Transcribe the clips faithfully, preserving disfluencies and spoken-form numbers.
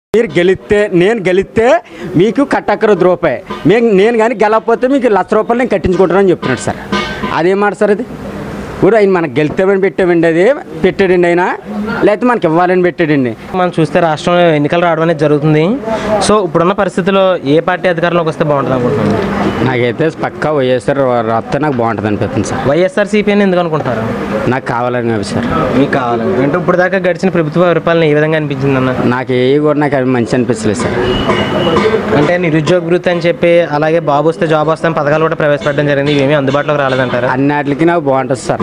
మీరు గెలిస్తే నేను గెలిస్తే మీకు కట్టక్కర రూపాయి మేము నేను కానీ గెలకపోతే మీకు లక్ష రూపాయలు నేను కట్టించుకుంటానని చెప్తున్నాడు సార్. అదేం మాట సార్ అది? ఊరు ఆయన మనకు గెలిస్తామని పెట్టామండి, అది పెట్టాడండి ఆయన, లేకపోతే మనకి ఇవ్వాలని పెట్టాడండి. మనం చూస్తే రాష్ట్రంలో ఎన్నికలు రావడం అనేది జరుగుతుంది. సో ఇప్పుడున్న పరిస్థితుల్లో ఏ పార్టీ అధికారంలోకి వస్తే బాగుంటుంది అనుకుంటున్నాను? నాకైతే పక్కా వైఎస్ఆర్ వస్తే నాకు బాగుంటుంది అనిపిస్తుంది సార్. వైఎస్ఆర్సీపీ అని ఎందుకు అనుకుంటారు? నాకు కావాలని సార్. మీకు కావాలని అంటే ఇప్పుడు దాకా గడిచిన ప్రభుత్వ పరిపాలన ఏ విధంగా అనిపించింది అన్న? నాకు ఏ కూడా నాకు అవి మంచి అనిపించలేదు సార్. అంటే నిరుద్యోగ వృత్తి అని చెప్పి అలాగే బాబు వస్తే జాబ్ వస్తే పథకాలు కూడా ప్రవేశపెట్టడం జరిగింది, ఇవేమీ అందుబాటులోకి రాలేదంటారు? అన్నిటికి నాకు బాగుంటుంది సార్.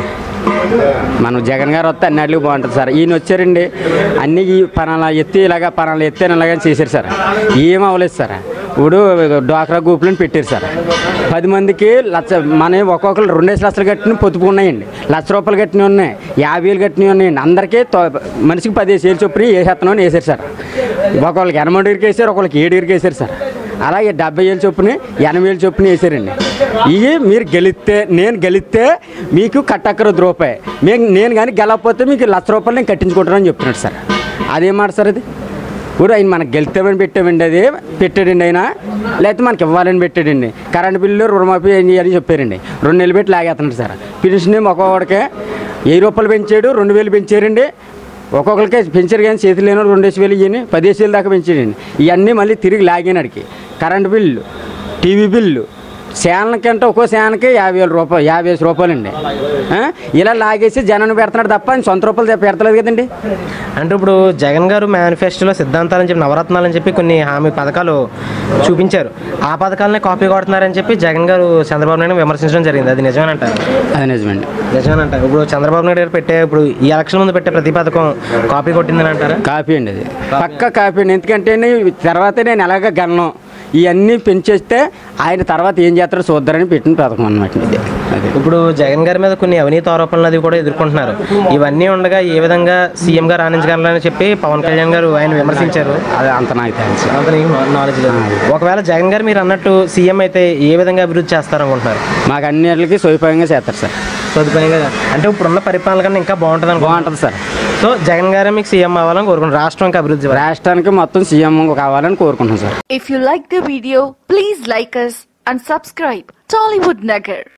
మనం జగన్ గారు వస్తే అన్నిటికి బాగుంటుంది సార్. ఈయన వచ్చారండి అన్ని ఈ పనాల ఎత్తి ఇలాగా పనాలు ఎత్తే ఇలాగా చేశారు సార్. ఏం అవ్వలేదు సార్. ఇప్పుడు డ్వాక్రా గ్రూపులను పెట్టారు సార్. పది మందికి లక్ష మన ఒక్కొక్కరు రెండేసి లక్షలు కట్టిన పొదుపు ఉన్నాయండి, లక్ష రూపాయలు కట్టినవి ఉన్నాయి, యాభై వేలు కట్టినవి ఉన్నాయండి. అందరికీ మనిషికి పదిహేను వేలు చొప్పున వేసేస్తున్నామని వేసారు సార్. ఒకళ్ళకి ఎనమడికి వేసారు, ఒకళ్ళకి ఏడుగురికి వేసారు సార్. అలాగే డెబ్బై వేలు చొప్పున ఎనభై వేలు చొప్పున వేసారండి. ఇవి మీరు గెలిస్తే నేను గెలిస్తే మీకు కట్టక్కర రూపాయి మేము నేను కానీ గెలకపోతే మీకు లక్ష రూపాయలు నేను కట్టించుకుంటానని చెప్తున్నాడు సార్. అదేం మాట సార్ అది? ఊరు ఆయన మనకు గెలిస్తామని పెట్టామండి, అది పెట్టాడండి ఆయన, లేకపోతే మనకి ఇవ్వాలని పెట్టాడండి. కరెంట్ బిల్లు రుణమాఫీ ఏం చేయాలని చెప్పారండి. రెండు నెలలు పెట్టి లాగేస్తున్నాడు సార్. పెన్షన్ ఒక్కొక్కడికి వెయ్యి రూపాయలు పెంచాడు, రెండు వేలు పెంచారండి. ఒక్కొక్కరికి పెంచారు కానీ చేతులు లేని రెండేసి వేలు ఇవన్నీ పదిహేను వేలు దాకా పెంచాడండి. ఇవన్నీ మళ్ళీ తిరిగి లాగినాడికి కరెంటు బిల్లు, టీవీ బిల్లు, శానకంటే ఒక్కో శానకి యాభై వేల రూపాయలు యాభై వేసి రూపాయలండి. ఇలా లాగేసి జనాన్ని పెడుతున్నాడు తప్ప ఆయన సొంత రూపాయలు పెడతలేదు కదండి. అంటే ఇప్పుడు జగన్ గారు మేనిఫెస్టోలో సిద్ధాంతాలని చెప్పి నవరత్నాలని చెప్పి కొన్ని హామీ పథకాలు చూపించారు, ఆ పథకాలనే కాపీ కొడుతున్నారని చెప్పి జగన్ గారు చంద్రబాబు నాయుడు విమర్శించడం జరిగింది. అది నిజమేనంటారు? అది నిజమండి. నిజమేనంటారు. ఇప్పుడు చంద్రబాబు నాయుడు గారు పెట్టే ఇప్పుడు ఈ ఎలక్షన్ ముందు పెట్టే ప్రతి పథకం కాపీ కొట్టిందని అంటారా? కాపీ అండి, అది పక్క కాపీ అండి. ఎందుకంటే తర్వాత నేను ఎలాగ గణనం ఇవన్నీ పెంచేస్తే ఆయన తర్వాత ఏం చేస్తారో చూద్దారని పెట్టిన పథకం అన్నమాట ఇది. ఇప్పుడు జగన్ గారి మీద కొన్ని అవినీతి ఆరోపణలు అది కూడా ఎదుర్కొంటున్నారు. ఇవన్నీ ఉండగా ఏ విధంగా సీఎం గారు రాణించగలరని చెప్పి పవన్ కళ్యాణ్ గారు ఆయన విమర్శించారు. అది అంత నాకు తెలుసు, అంత నాలెడ్జ్ లేదు. ఒకవేళ జగన్ గారు మీరు అన్నట్టు సీఎం అయితే ఏ విధంగా అభివృద్ధి చేస్తారనుకుంటున్నారు? మాకు అన్నిటికీ సదుపాయంగా చేస్తారు సార్. సదుపాయంగా అంటే ఇప్పుడున్న పరిపాలన కన్నా ఇంకా బాగుంటుంది బాగుంటుంది సార్. సో జగన్ గారే మీకు సీఎం అవ్వాలని కోరుకుంటున్నారు, రాష్ట్రానికి అభివృద్ధి రాష్ట్రానికి మొత్తం సీఎం కావాలని కోరుకుంటున్నాం sir. If you like the video, please like us and subscribe Tollywood Nagar.